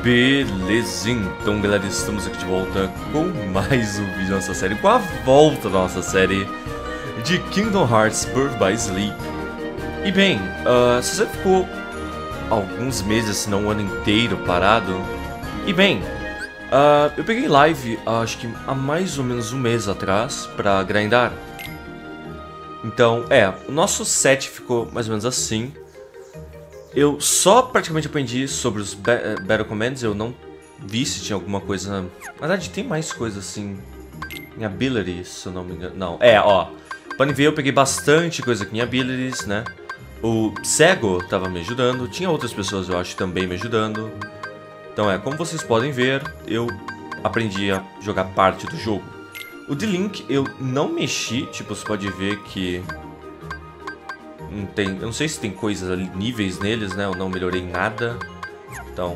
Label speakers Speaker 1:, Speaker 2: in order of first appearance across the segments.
Speaker 1: Beleza, então galera, estamos aqui de volta com mais um vídeo da nossa série, com a volta da nossa série de Kingdom Hearts Birth by Sleep. E bem, se você ficou alguns meses, se não um ano inteiro parado, e bem, eu peguei live, acho que há mais ou menos um mês atrás, pra grindar. Então, o nosso set ficou mais ou menos assim. Eu só praticamente aprendi sobre os Battle Commands, eu não vi se tinha alguma coisa... Na verdade, tem mais coisa assim em Abilities, se eu não me engano. Não, podem ver, eu peguei bastante coisa aqui em Abilities, né? O Cego tava me ajudando, tinha outras pessoas, eu acho, também me ajudando. Então como vocês podem ver, eu aprendi a jogar parte do jogo. O The Link eu não mexi, tipo, você pode ver que... não tem, eu não sei se tem coisas ali, níveis neles, né? Eu não melhorei nada. Então,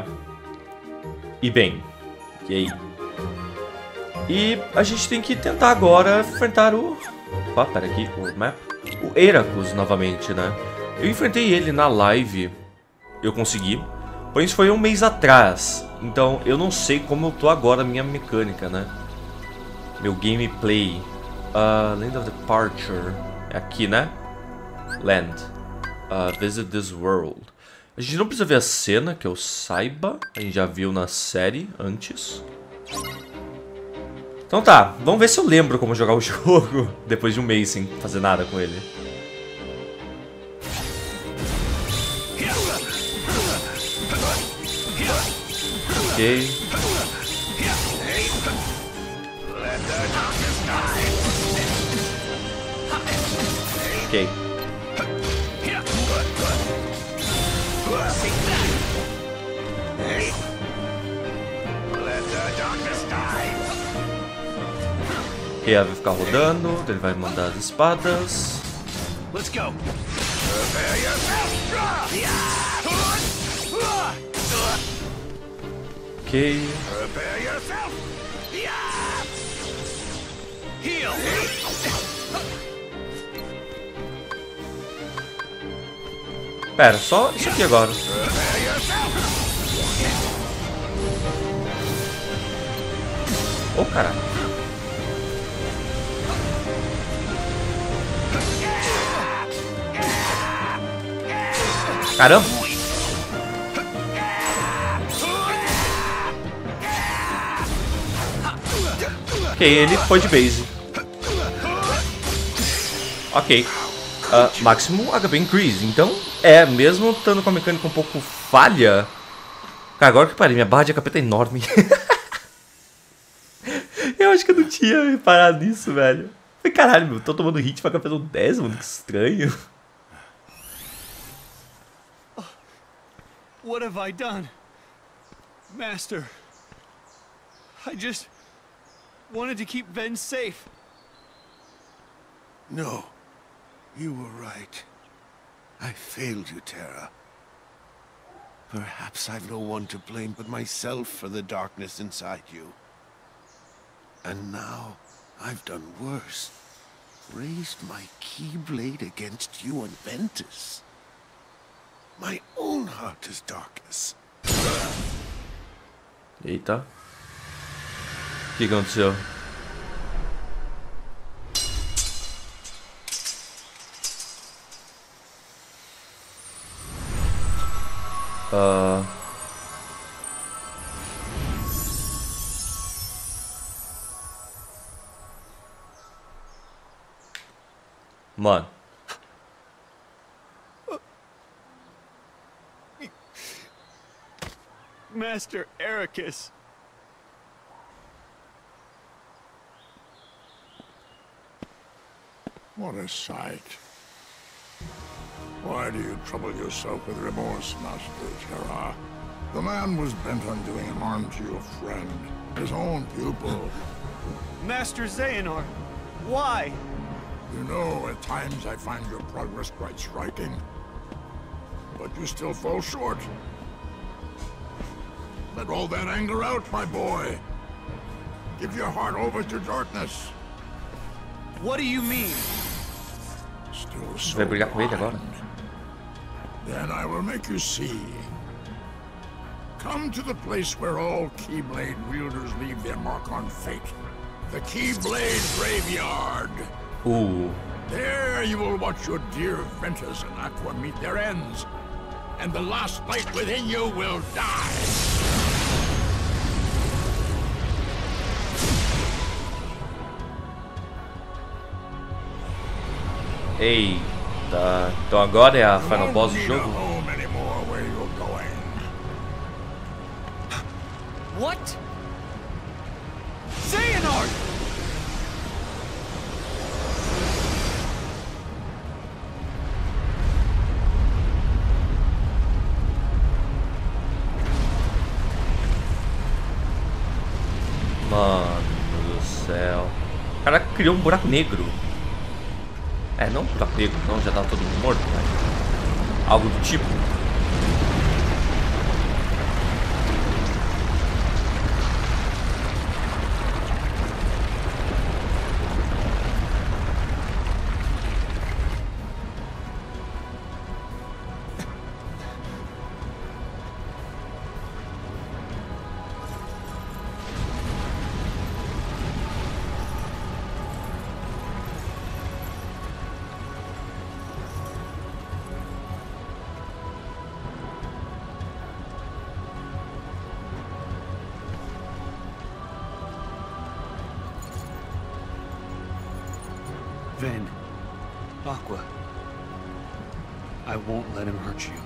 Speaker 1: E bem, e aí? E a gente tem que tentar agora enfrentar o... Opa, pera aqui, o map. O Heracles novamente, né? Eu enfrentei ele na live. Eu consegui. Porém, isso foi um mês atrás. Então, eu não sei como eu tô agora, minha mecânica, né? Meu gameplay. Land of Departure. É aqui, né? Land. Visit this world. A gente não precisa ver a cena, que eu saiba. A gente já viu na série antes. Então tá, vamos ver se eu lembro como jogar o jogo depois de um mês sem fazer nada com ele. Ok. Ok. Ok, ela vai ficar rodando, ele vai mandar as espadas.
Speaker 2: Let's go.
Speaker 1: Ok.
Speaker 2: Heal.
Speaker 1: Pera, só isso aqui agora. Oh, caralho. Caramba. Ok, ele foi de base. Ok. Máximo HP increase. Então, mesmo estando com a mecânica um pouco falha... Cara, agora que parei, minha barra de HP tá enorme. Eu acho que eu não tinha reparado nisso, velho. Falei, caralho, meu, tô tomando hit pra HP no 10, mano, que estranho.
Speaker 2: What have I done? Master, I just wanted to keep Ven safe.
Speaker 3: No, you were right. I failed you, Terra. Perhaps I've no one to blame but myself for the darkness inside you. And now, I've done worse. Raised my Keyblade against you and Ventus. My own heart is darkness.
Speaker 1: Eita. O que aconteceu? Mano.
Speaker 2: Master Ericus.
Speaker 4: What a sight. Why do you trouble yourself with remorse, Master Terra? The man was bent on doing harm to your friend, his own pupil.
Speaker 2: Master Xehanort, why?
Speaker 4: You know, at times I find your progress quite striking. But you still fall short. Let all that anger out, my boy. Give your heart over to darkness.
Speaker 2: What do you mean?
Speaker 4: Still so
Speaker 1: Vai brigar com ele agora?
Speaker 4: blind. Then I will make you see. Come to the place where all Keyblade wielders leave their mark on fate. The Keyblade Graveyard. There you will watch your dear Ventus and Aqua meet their ends. And the last light within you will die.
Speaker 1: Eita, então agora é a final boss do jogo?
Speaker 2: What? Xehanort!
Speaker 1: Mano do céu. O cara criou um buraco negro. É, não um buraco negro, não, já tava todo mundo morto, né? Algo do tipo.
Speaker 2: Ven, Aqua, I won't let him hurt you.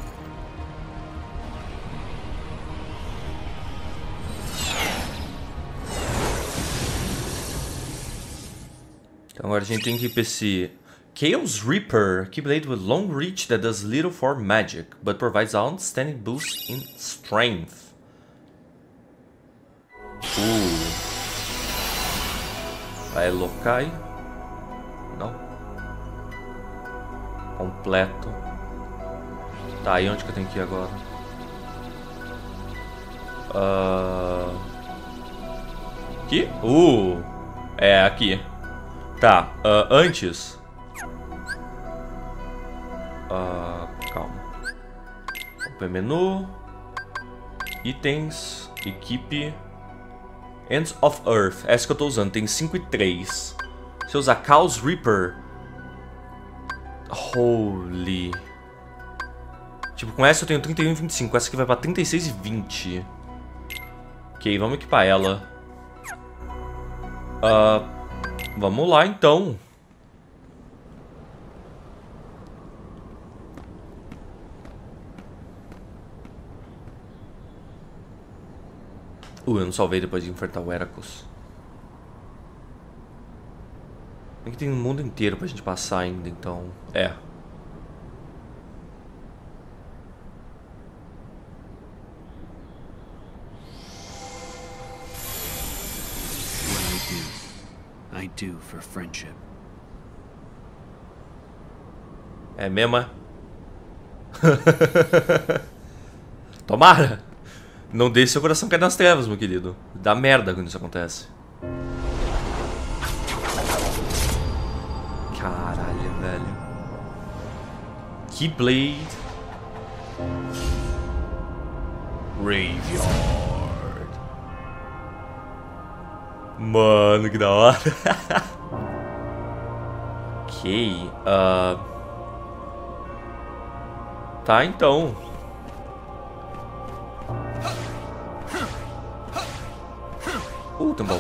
Speaker 1: Então agora a gente tem que ir pra esse Chaos Reaper, Keyblade with long reach that does little for magic, but provides outstanding boost in strength. Vai Lokai. Não. Completo. Tá, e onde que eu tenho que ir agora? Aqui? É, aqui. Tá, antes. Calma. Open menu. Itens. Equipe. Ends of Earth. Essa que eu tô usando. Tem 5 e 3. Se eu usar Chaos Reaper. Holy. Tipo, com essa eu tenho 31 e 25. Essa aqui vai pra 36 e 20. Ok, vamos equipar ela. Vamos lá então. Eu não salvei depois de enfrentar o Heracles. Aqui tem um mundo inteiro pra gente passar ainda, então... É.
Speaker 2: What I do for friendship.
Speaker 1: É mesmo, é? Tomara! Não deixe seu coração cair nas trevas, meu querido. Dá merda quando isso acontece. Caralho, velho. Keyblade Graveyard. Mano, que da hora. Ok. Tá, então. Tá bom.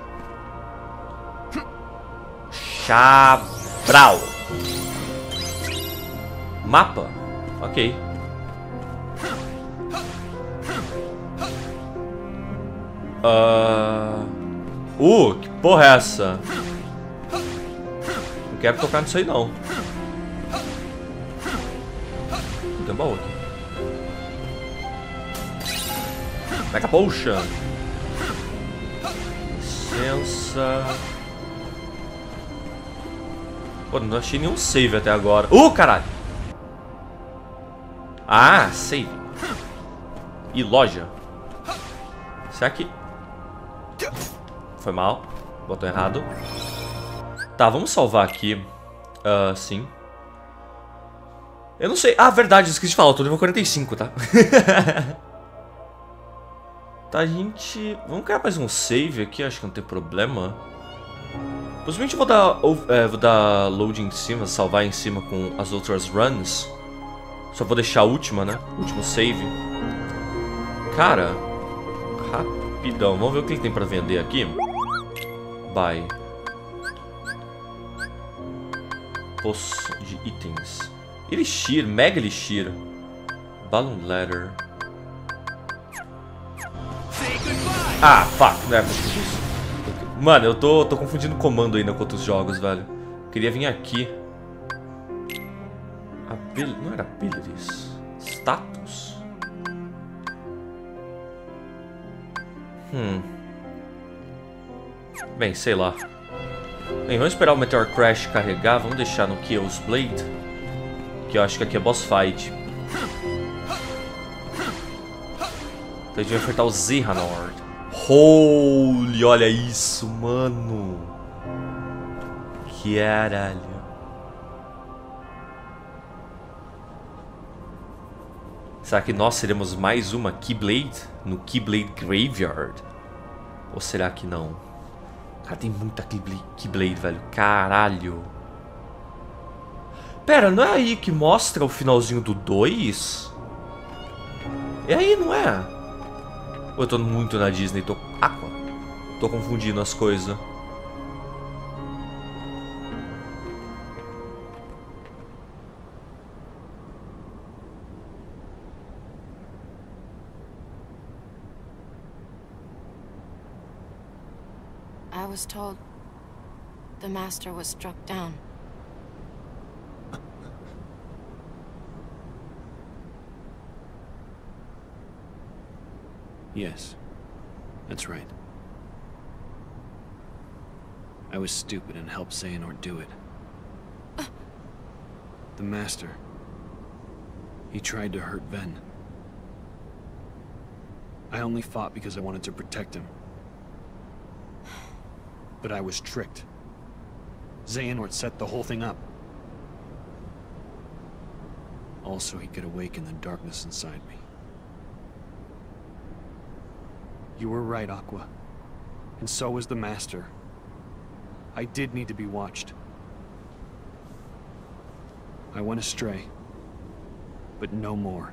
Speaker 1: Chabral. Mapa? Ok. Que porra é essa? Não quero tocar nisso aí não. Tem um baú aqui. Mega Potion. Licença. Pô, não achei nenhum save até agora. Caralho. Ah, save. E loja. Será que... Foi mal. Botou errado. Tá, vamos salvar aqui. Sim. Eu não sei. Ah, verdade, esqueci de falar. Eu tô nível 45, tá? Tá, a gente... Vamos criar mais um save aqui, acho que não tem problema. Possivelmente eu vou dar load em cima, salvar em cima com as outras runs. Só vou deixar a última, né? O último save. Cara, rapidão. Vamos ver o que ele tem pra vender aqui. Buy. Poço de itens. Elixir, Mega Elixir. Balloon Letter. Ah, fuck, não é possível isso. Mano, eu tô confundindo comando ainda com outros jogos, velho. Queria vir aqui. Não era abilities. Status. Bem, sei lá. Bem, vamos esperar o Meteor Crash carregar. Vamos deixar no Chaos Blade, que eu acho que aqui é boss fight. Então a gente vai enfrentar o Xehanort. Holy, olha isso, mano. Caralho. Será que nós seremos mais uma Keyblade no Keyblade Graveyard? Ou será que não? Cara, tem muita Keyblade, velho. Caralho. Pera, não é aí que mostra o finalzinho do 2? É aí, não é? Ou eu tô muito na Disney? Tô confundindo as coisas.
Speaker 5: I was told the master was struck down.
Speaker 2: Yes, that's right. I was stupid and helped Xehanort do it. The Master. He tried to hurt Ven. I only fought because I wanted to protect him. But I was tricked. Xehanort set the whole thing up. Also, he could awaken the darkness inside me. You were right, Aqua. And so was the Master. I did need to be watched. I went astray. But no more.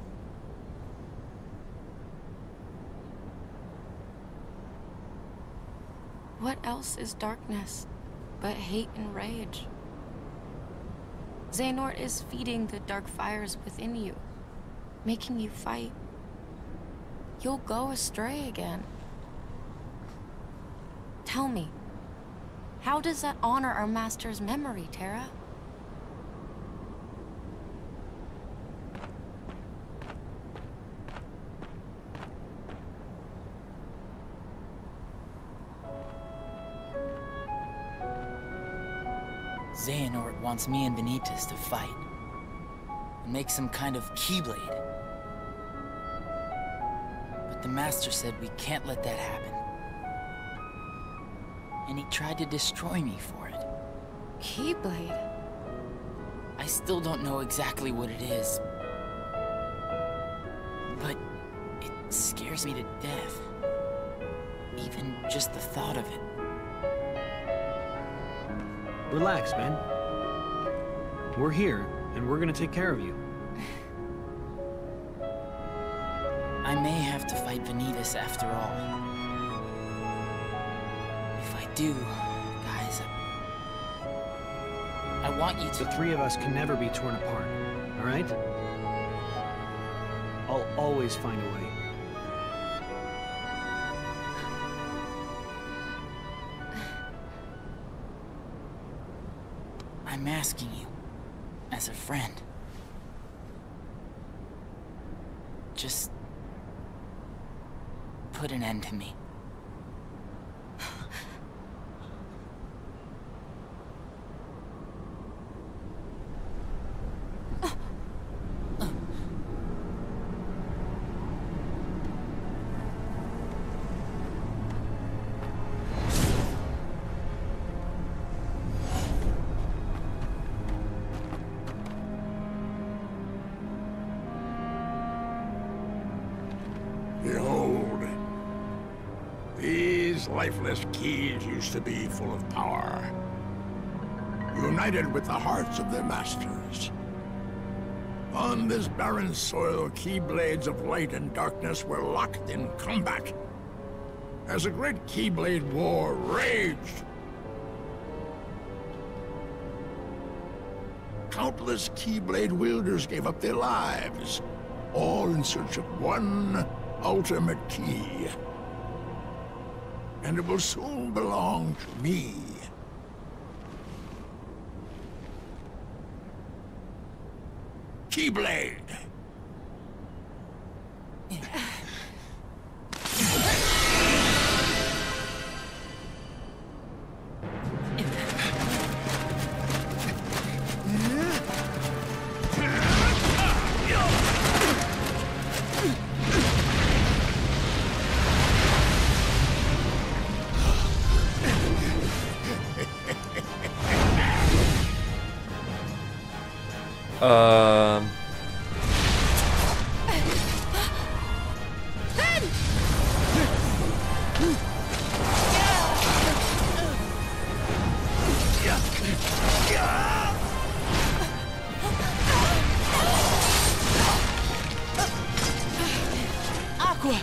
Speaker 5: What else is darkness but hate and rage? Xehanort is feeding the dark fires within you, making you fight. You'll go astray again. Tell me, how does that honor our master's memory, Terra?
Speaker 6: Xehanort wants me and Benitez to fight. And make some kind of Keyblade. But the Master said we can't let that happen. And he tried to destroy me for it.
Speaker 5: Keyblade?
Speaker 6: I still don't know exactly what it is. But it scares me to death. Even just the thought of it.
Speaker 2: Relax, Ben. We're here, and we're gonna take care of you.
Speaker 6: I may have to fight Benitez after all. If I do, guys, I want you to...
Speaker 2: The three of us can never be torn apart, all right? I'll always find a way.
Speaker 6: I'm asking you, as a friend. Just... put an end to me.
Speaker 4: Behold, Those lifeless keys used to be full of power, united with the hearts of their masters. On this barren soil, Keyblades of light and darkness were locked in combat. As a great Keyblade war raged, countless Keyblade wielders gave up their lives, all in search of one ultimate key. And it will soon belong to me. Keyblade!
Speaker 6: Aqua!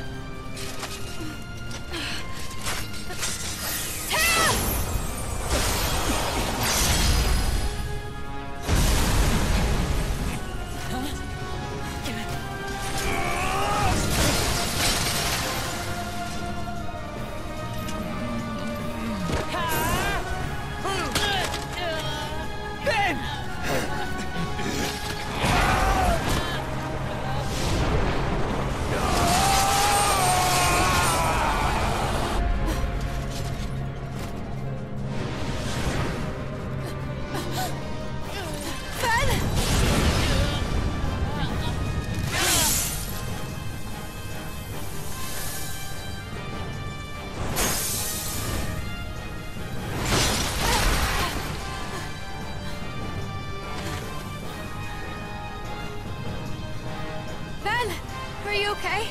Speaker 5: Are you okay?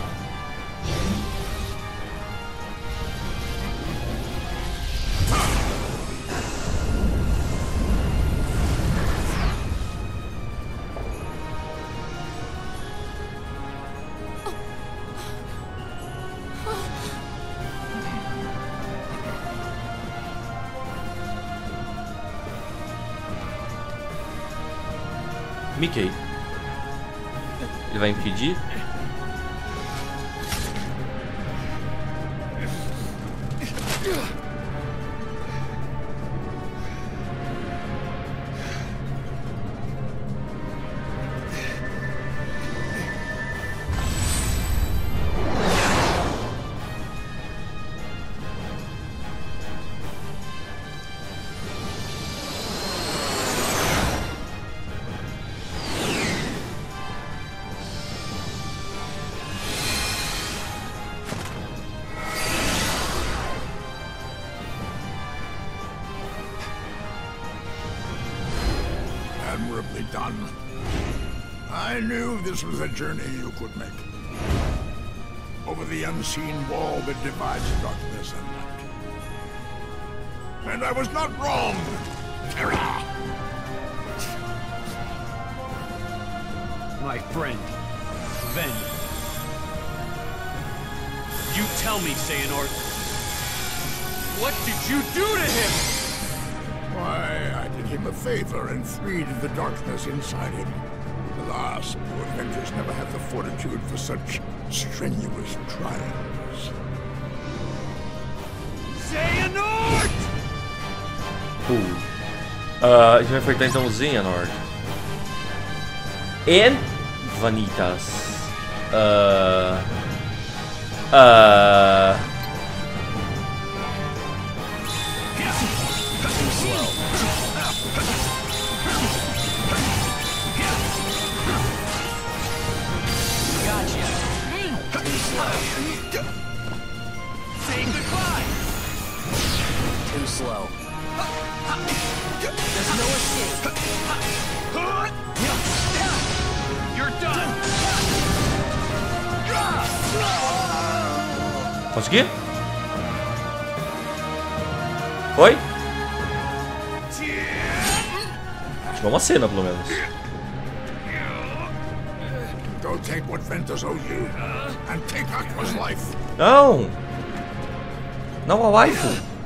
Speaker 1: Mickey. Ele vai impedir?
Speaker 4: Admirably done. I knew this was a journey you could make. Over the unseen wall that divides darkness and light. And I was not wrong, Terra!
Speaker 2: My friend, Ven. You tell me, Xehanort. What did you do to him?
Speaker 4: Why, I did him a favor and freed the darkness inside him. Alas, poor Ventus never had the fortitude for such strenuous trials.
Speaker 2: Xehanort!
Speaker 1: A gente vai enfrentar então o Xehanort. E Vanitas.
Speaker 2: Say goodbye!
Speaker 6: Too slow. There's no escape.
Speaker 2: You're done!
Speaker 1: Consegui? Oi? Tive uma cena, pelo menos.
Speaker 4: Go take what Ventus owes you, and take Aqua's life.
Speaker 1: Não! Não a waifu!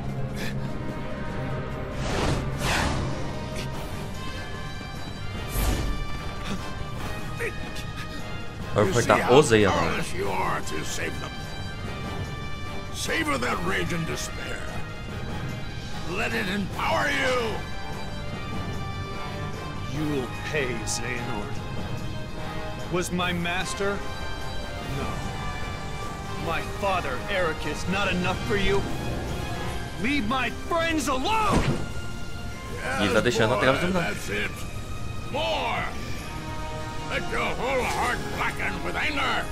Speaker 1: Vai enfrentar o Zeia agora.
Speaker 4: You are to save them. Savor that rage and despair. Let it empower you.
Speaker 2: You'll pay, Xehanort. Was my master? No. My father, Ericus, not enough for you? Leave my friends alone!
Speaker 1: E ele tá deixando a tela terminar.
Speaker 4: That's it. More. Let your whole heart blacken with anger.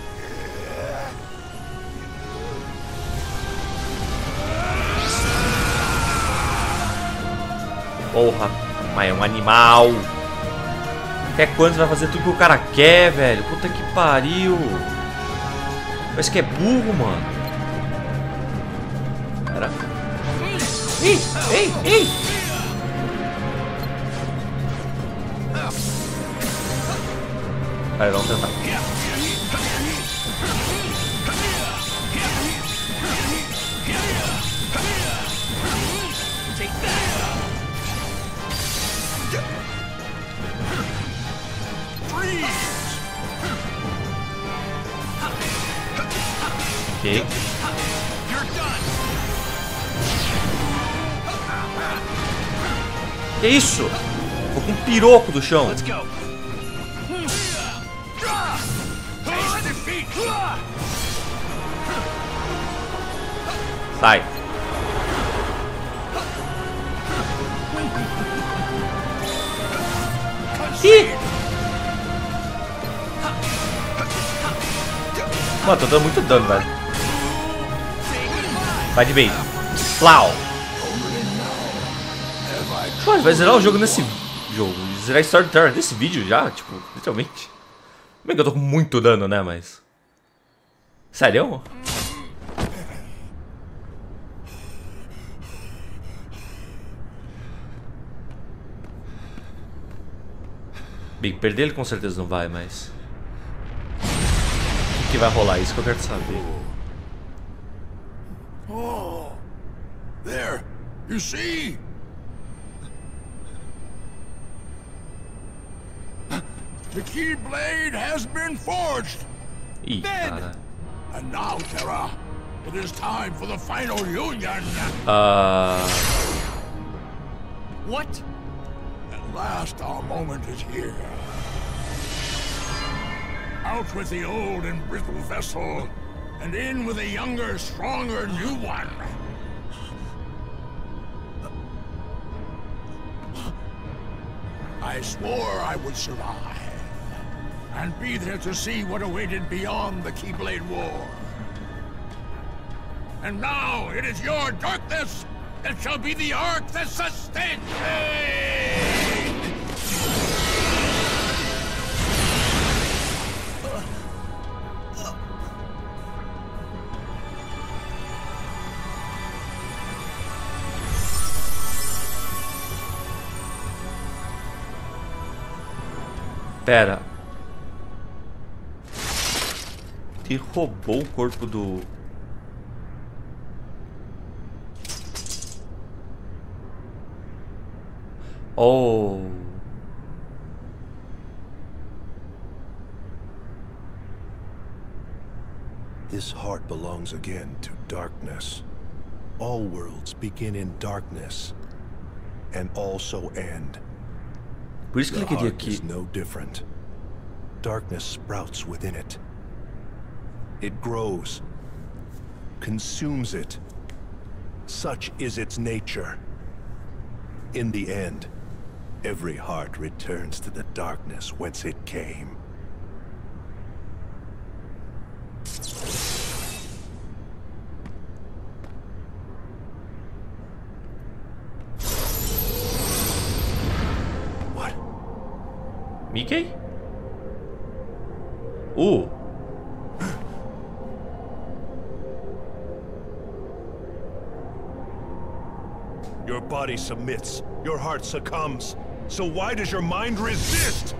Speaker 1: Porra, mas é um animal. Até quando você vai fazer tudo que o cara quer, velho? Puta que pariu. Parece que é burro, mano. Pera. Ei, ei, ei. Aí, vamos tentar. Ok. Que isso? Ficou com um piroco do chão.
Speaker 2: Let's go.
Speaker 1: Sai. Ih! Mano, tô dando muito dano, velho. Vai de bem. Plau. Mano, vai zerar o jogo nesse jogo. Zerar a história do Terra nesse vídeo já, tipo, literalmente. Bem que eu tô com muito dano, né, mas... Sério? Bem, perder ele com certeza não vai, mas... O que vai rolar? Isso que eu quero saber.
Speaker 4: Oh, there, you see? The Keyblade has been forged.
Speaker 1: Ih, cara.
Speaker 4: And now, Terra, it is time for the final union.
Speaker 2: What?
Speaker 4: At last, our moment is here. Out with the old and brittle vessel, and in with a younger, stronger new one. I swore I would survive, and be there to see what awaited beyond the Keyblade War. And now it is your darkness that shall be the arc that sustains me!
Speaker 1: Pera. Ele roubou o corpo do... Oh.
Speaker 7: This heart belongs again to darkness. All worlds begin in darkness and also end.
Speaker 1: Por isso que ele
Speaker 7: The
Speaker 1: queria
Speaker 7: heart
Speaker 1: que...
Speaker 7: is no different. Darkness sprouts within it. It grows, consumes it. Such is its nature. In the end, every heart returns to the darkness whence it came. What?
Speaker 1: Mickey?
Speaker 7: Your body submits. Your heart succumbs. So why does your mind resist?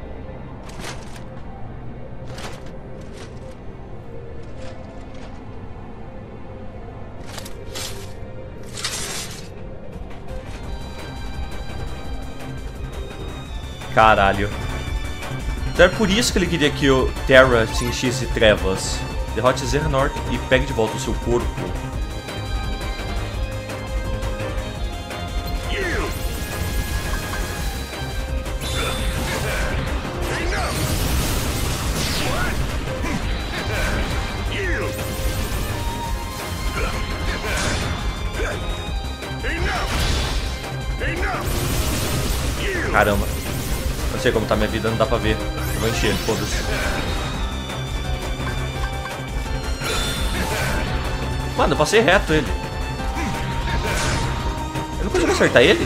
Speaker 1: Caralho. Então é por isso que ele queria que o Terra se enchesse de trevas. Derrote Xehanort e pegue de volta o seu corpo. Caramba. Não sei como tá minha vida, não dá pra ver. Eu vou encher, foda-se. Mano, eu passei reto ele. Eu não consigo acertar ele?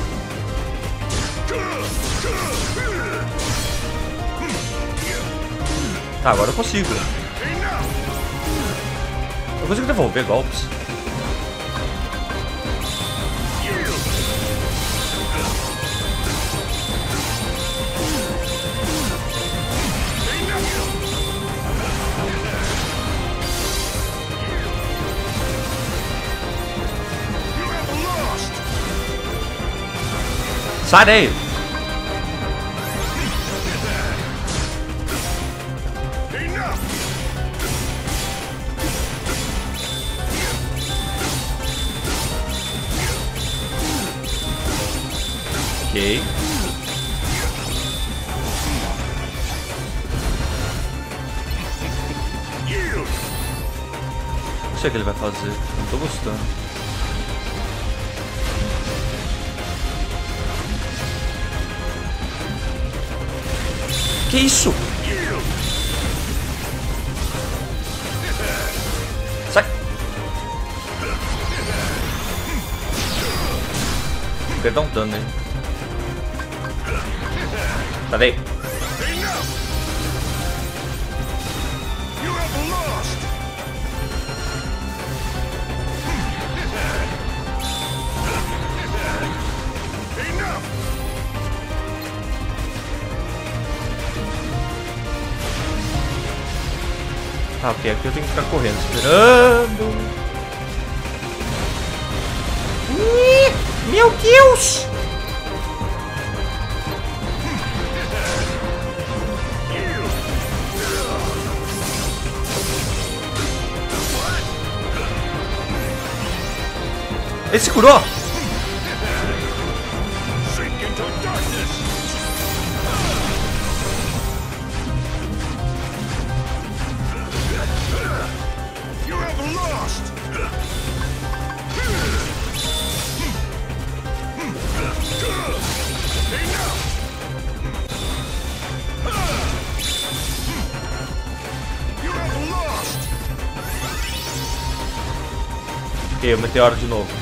Speaker 1: Tá, agora eu consigo. Eu consigo devolver golpes. Sai daí! Ok. Não sei o que ele vai fazer. Não tô gostando. Que isso? Sai! Quero dar um dano nele. Tá daí. Ah, ok, aqui eu tenho que ficar correndo, esperando. Meu Deus! Ele se curou! Ok, o meteoro de novo.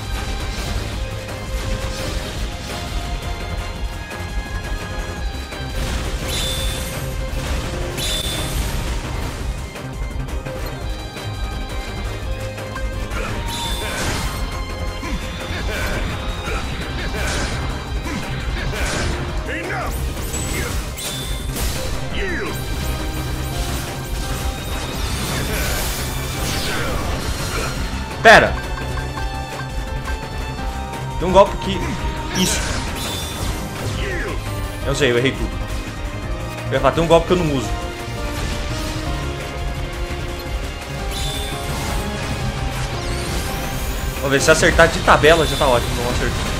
Speaker 1: Pera! Tem um golpe que... Isso! Eu sei, eu errei tudo. Eu ia falar, tem um golpe que eu não uso. Vamos ver, se acertar de tabela já tá ótimo, não acertar.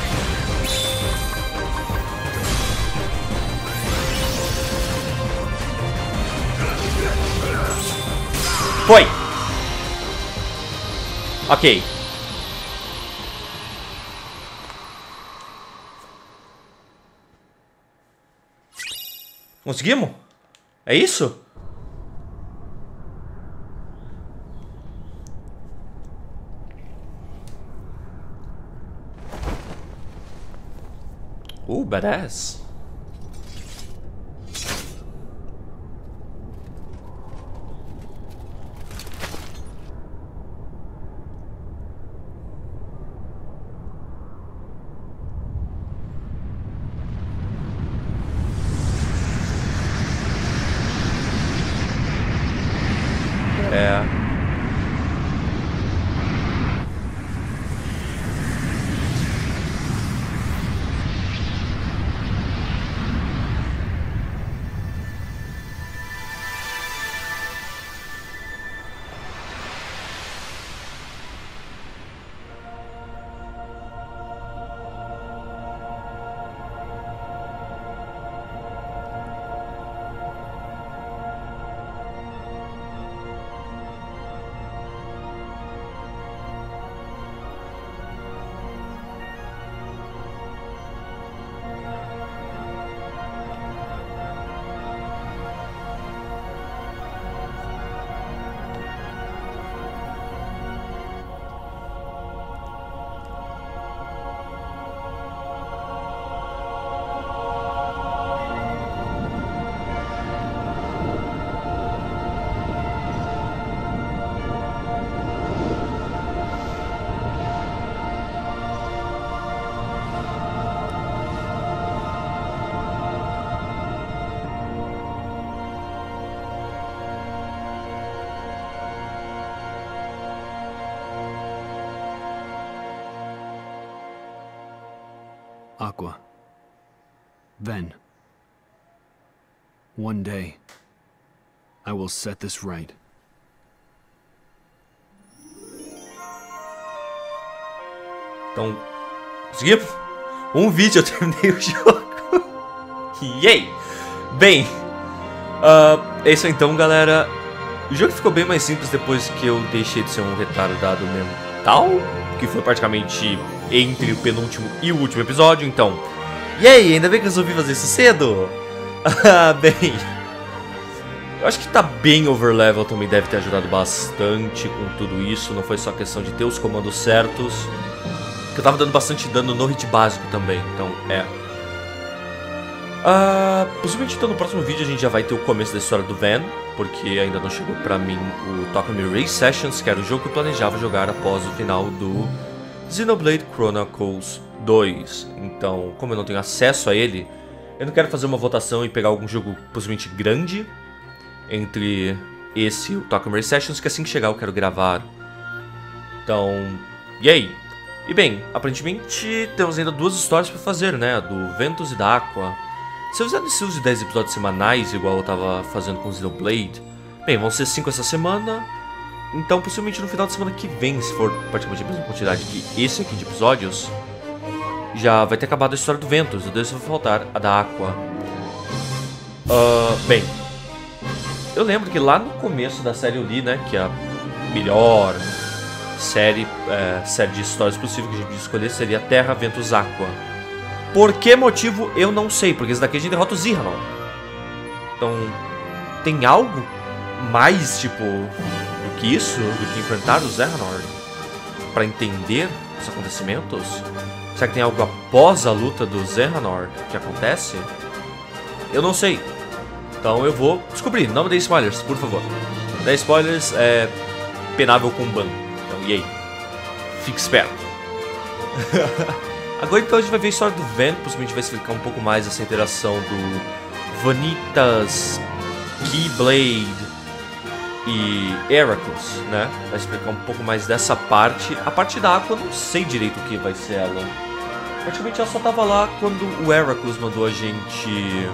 Speaker 1: Foi! Ok. Conseguimos? É isso? Badass. É.
Speaker 2: Aqua. Ven. One day, I will set this right.
Speaker 1: Então, consegui? Um vídeo eu terminei o jogo. Yay! Bem, é isso aí então, galera. O jogo ficou bem mais simples depois que eu deixei de ser um retardado mental, que foi praticamente entre o penúltimo e o último episódio, então. E aí, ainda bem que eu resolvi fazer isso cedo? Bem, eu acho que tá bem overlevel, também deve ter ajudado bastante com tudo isso. Não foi só questão de ter os comandos certos, que eu tava dando bastante dano no hit básico também, então possivelmente então no próximo vídeo a gente já vai ter o começo da história do Ven, porque ainda não chegou pra mim o Tokyo Mirror Sessions, que era o jogo que eu planejava jogar após o final do Xenoblade Chronicles 2. Então, como eu não tenho acesso a ele, eu não quero fazer uma votação e pegar algum jogo possivelmente grande entre esse e o Tokyo Mirror Sessions, que assim que chegar eu quero gravar. Então, e aí? E bem, aparentemente temos ainda 2 histórias pra fazer, né? Do Ventus e da Aqua. Se eu fizer esses de 10 episódios semanais, igual eu tava fazendo com o Xenoblade, bem, vão ser 5 essa semana. Então, possivelmente no final da semana que vem, se for praticamente a mesma quantidade que esse aqui de episódios, já vai ter acabado a história do Ventus, e desse vai faltar a da Aqua. Bem, eu lembro que lá no começo da série eu li, né, que a melhor série de histórias possível que a gente podia escolher seria Terra, Ventus, Aqua. Por que motivo eu não sei, porque esse daqui a gente derrota o Zirranor. Então, tem algo mais, tipo, do que isso, do que enfrentar o Zirranor, pra entender os acontecimentos? Será que tem algo após a luta do Zirranor que acontece? Eu não sei. Então eu vou descobrir. Não me dê spoilers, por favor. 10 spoilers é penável com ban. Então, e aí? Fique esperto. Agora então a gente vai ver a história do Ven. Possivelmente vai explicar um pouco mais essa interação do Vanitas, Keyblade e Heracles, né? Vai explicar um pouco mais dessa parte. A parte da Aqua eu não sei direito o que vai ser ela. Praticamente ela só tava lá quando o Heracles mandou a gente...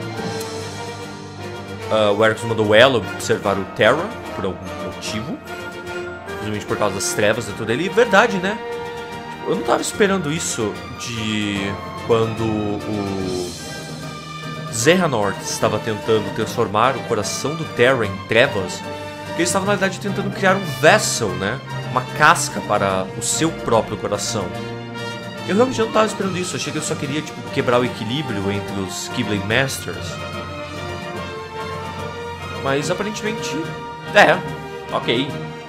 Speaker 1: o Heracles mandou ela observar o Terra, por algum motivo. Principalmente por causa das trevas dentro dele. E verdade, né? Eu não tava esperando isso de quando o Zirranor estava tentando transformar o coração do Terra em trevas. Porque ele estava, na verdade, tentando criar um vessel, né? Uma casca para o seu próprio coração. Eu realmente não estava esperando isso. Achei que ele só queria, tipo, quebrar o equilíbrio entre os Keyblade Masters. Mas, aparentemente... ok.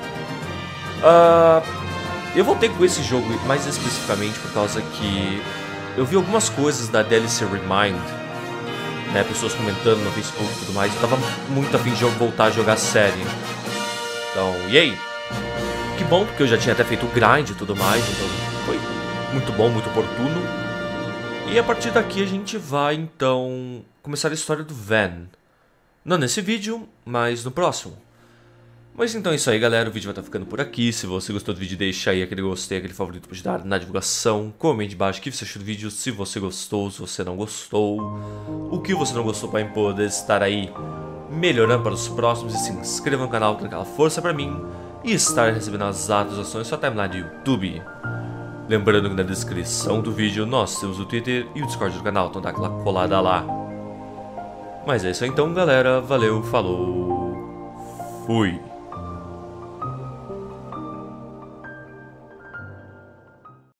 Speaker 1: Eu voltei com esse jogo mais especificamente por causa que eu vi algumas coisas da DLC Remind, né, pessoas comentando no Facebook e tudo mais. Eu tava muito afim de voltar a jogar a série. Então, e aí? Que bom, porque eu já tinha até feito o grind e tudo mais, então foi muito bom, muito oportuno. E a partir daqui a gente vai, então, começar a história do Ven. Não nesse vídeo, mas no próximo. Mas então é isso aí, galera, o vídeo vai estar ficando por aqui. Se você gostou do vídeo, deixa aí aquele gostei, aquele favorito para ajudar na divulgação. Comente embaixo o que você achou do vídeo, se você gostou, se você não gostou, o que você não gostou para poder estar aí melhorando para os próximos. E se inscreva no canal, dando aquela força para mim e estar recebendo as atualizações só timeline do YouTube. Lembrando que na descrição do vídeo nós temos o Twitter e o Discord do canal, então dá aquela colada lá. Mas é isso aí então, galera, valeu, falou, fui!